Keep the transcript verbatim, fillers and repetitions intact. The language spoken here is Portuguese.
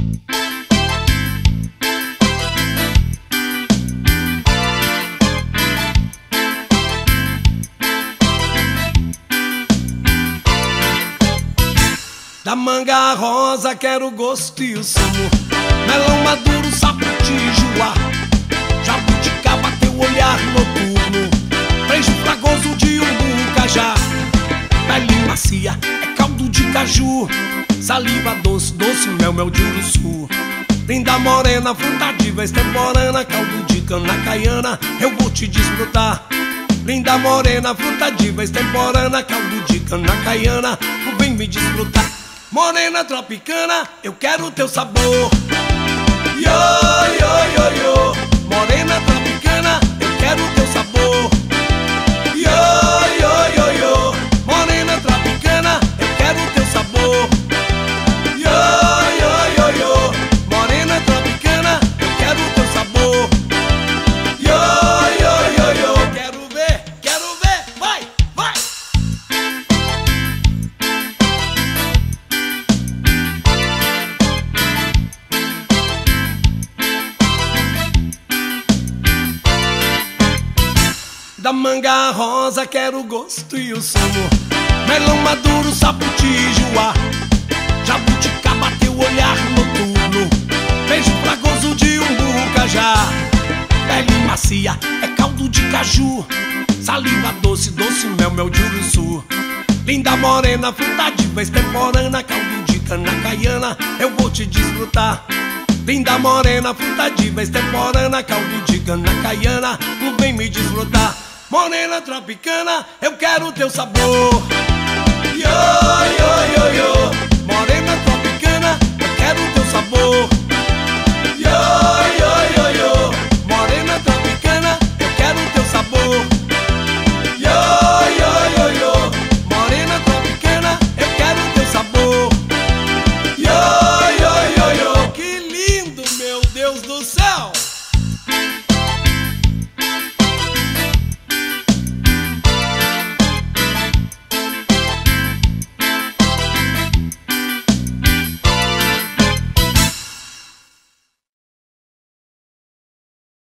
Da manga rosa quero o gosto e o sumo, melão maduro, saputijuá, jabuticaba teu olhar noturno, beijo fragoso de umbu, cajá, pele macia é caldo de caju, saliva doce, doce mel, mel de uruçu, linda morena, fruta diva extemporânea, caldo de cana caiana, eu vou te desfrutar. Linda morena, fruta diva extemporânea, caldo de cana caiana, tu vem me desfrutar. Morena tropicana, eu quero teu sabor. Yo, yo, yo, yo. Morena tropicana, eu quero teu sabor. Yo, yo, yo, yo. Morena tropicana, eu quero teu sabor. Yo, yo, yo, yo. Morena tropicana, eu quero teu sabor. Yo, yo, yo, yo. Quero ver, quero ver, vai, vai. Da manga rosa quero o gosto e o sumo, melão maduro, saputijuá, jabuticaba teu olhar noturno, beijo fragoso de umbu, cajá, pele macia é caldo de caju, saliva doce, doce mel, mel de uruçu, linda morena, fruta diva extemporânea, caldo de cana caiana, eu vou te desfrutar. Linda morena, fruta diva extemporânea, caldo de cana caiana, tu vem me desfrutar. Morena tropicana, eu quero teu sabor. Yo, yo, yo, yo. Morena tropicana, eu quero teu sabor. Yo, yo, yo, yo. Morena tropicana, eu quero teu sabor. Yo, yo, yo, yo. Morena tropicana, eu quero teu sabor. Yo, yo, yo, yo. Que lindo, meu Deus do céu.